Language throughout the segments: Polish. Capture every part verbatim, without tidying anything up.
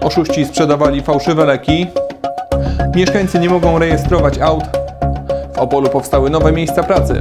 Oszuści sprzedawali fałszywe leki. Mieszkańcy nie mogą rejestrować aut. W Opolu powstały nowe miejsca pracy.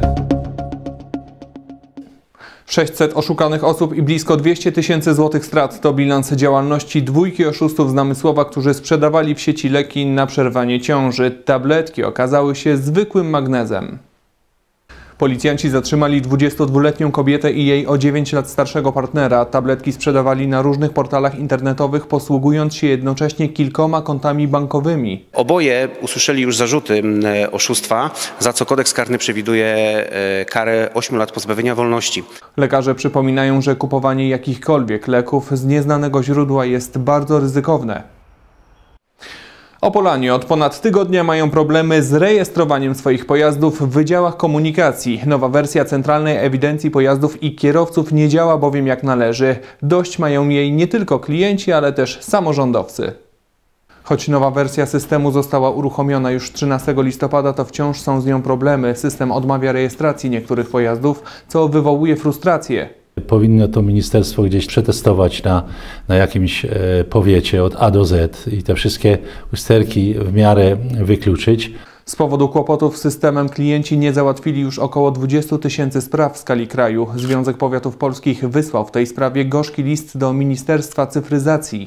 sześćset oszukanych osób i blisko dwieście tysięcy złotych strat to bilans działalności dwójki oszustów z Namysłowa, którzy sprzedawali w sieci leki na przerwanie ciąży. Tabletki okazały się zwykłym magnezem. Policjanci zatrzymali dwudziestodwuletnią kobietę i jej o dziewięć lat starszego partnera. Tabletki sprzedawali na różnych portalach internetowych, posługując się jednocześnie kilkoma kontami bankowymi. Oboje usłyszeli już zarzuty oszustwa, za co kodeks karny przewiduje karę ośmiu lat pozbawienia wolności. Lekarze przypominają, że kupowanie jakichkolwiek leków z nieznanego źródła jest bardzo ryzykowne. Opolanie od ponad tygodnia mają problemy z rejestrowaniem swoich pojazdów w wydziałach komunikacji. Nowa wersja Centralnej Ewidencji Pojazdów i Kierowców nie działa bowiem jak należy. Dość mają jej nie tylko klienci, ale też samorządowcy. Choć nowa wersja systemu została uruchomiona już trzynastego listopada, to wciąż są z nią problemy. System odmawia rejestracji niektórych pojazdów, co wywołuje frustrację. Powinno to ministerstwo gdzieś przetestować na, na jakimś e, powiecie od A do Z i te wszystkie usterki w miarę wykluczyć. Z powodu kłopotów z systemem klienci nie załatwili już około dwudziestu tysięcy spraw w skali kraju. Związek Powiatów Polskich wysłał w tej sprawie gorzki list do Ministerstwa Cyfryzacji.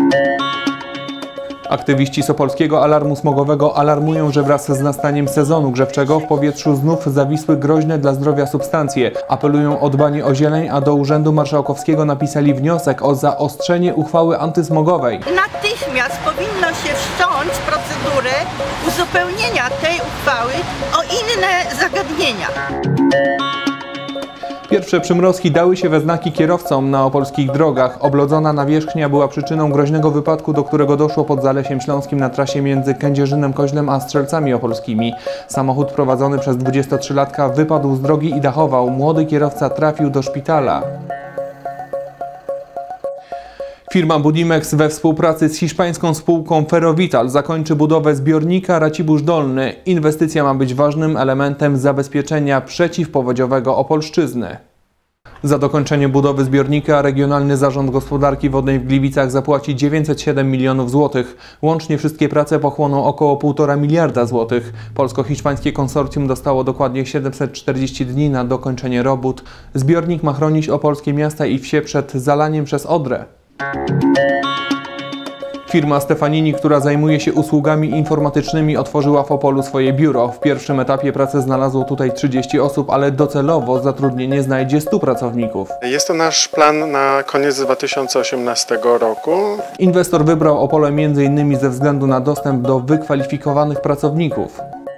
Aktywiści z opolskiego alarmu smogowego alarmują, że wraz z nastaniem sezonu grzewczego w powietrzu znów zawisły groźne dla zdrowia substancje. Apelują o dbanie o zieleń, a do Urzędu Marszałkowskiego napisali wniosek o zaostrzenie uchwały antysmogowej. Natychmiast powinno się wszcząć procedurę uzupełnienia tej uchwały o inne zagadnienia. Pierwsze przymrozki dały się we znaki kierowcom na opolskich drogach. Oblodzona nawierzchnia była przyczyną groźnego wypadku, do którego doszło pod Zalesiem Śląskim na trasie między Kędzierzynem-Koźlem a Strzelcami Opolskimi. Samochód prowadzony przez dwudziestotrzylatka wypadł z drogi i dachował. Młody kierowca trafił do szpitala. Firma Budimex we współpracy z hiszpańską spółką Ferrovital zakończy budowę zbiornika Racibórz Dolny. Inwestycja ma być ważnym elementem zabezpieczenia przeciwpowodziowego Opolszczyzny. Za dokończenie budowy zbiornika Regionalny Zarząd Gospodarki Wodnej w Gliwicach zapłaci dziewięćset siedem milionów złotych. Łącznie wszystkie prace pochłoną około półtora miliarda złotych. Polsko-hiszpańskie konsorcjum dostało dokładnie siedemset czterdzieści dni na dokończenie robót. Zbiornik ma chronić opolskie miasta i wsie przed zalaniem przez Odrę. Firma Stefanini, która zajmuje się usługami informatycznymi, otworzyła w Opolu swoje biuro. W pierwszym etapie pracę znalazło tutaj trzydzieści osób, ale docelowo zatrudnienie znajdzie stu pracowników. Jest to nasz plan na koniec dwa tysiące osiemnastego roku. Inwestor wybrał Opole między innymi ze względu na dostęp do wykwalifikowanych pracowników.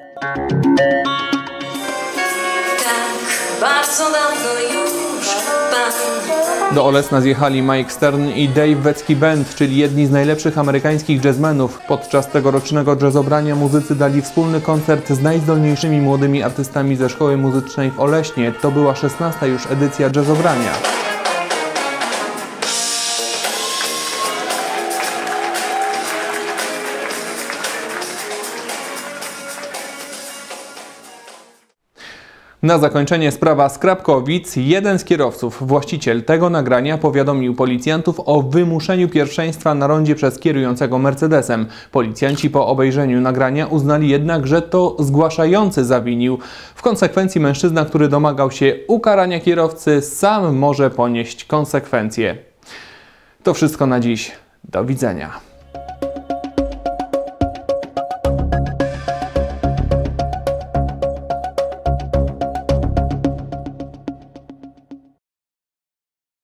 Tak, bardzo dawno już pan. Do Olesna zjechali Mike Stern i Dave Wecki Band, czyli jedni z najlepszych amerykańskich jazzmenów. Podczas tegorocznego jazzobrania muzycy dali wspólny koncert z najzdolniejszymi młodymi artystami ze szkoły muzycznej w Oleśnie. To była szesnasta już edycja jazzobrania. Na zakończenie sprawa z Krapkowic. Jeden z kierowców, właściciel tego nagrania, powiadomił policjantów o wymuszeniu pierwszeństwa na rondzie przez kierującego Mercedesem. Policjanci po obejrzeniu nagrania uznali jednak, że to zgłaszający zawinił. W konsekwencji mężczyzna, który domagał się ukarania kierowcy, sam może ponieść konsekwencje. To wszystko na dziś. Do widzenia.